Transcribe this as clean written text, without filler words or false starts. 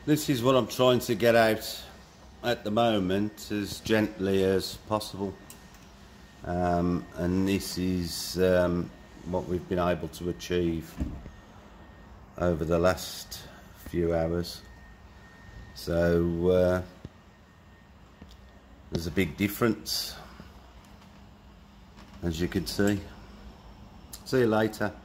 This is what I'm trying to get out at the moment, as gently as possible, and this is what we've been able to achieve over the last few hours. So there's a big difference, as you can see. See you later.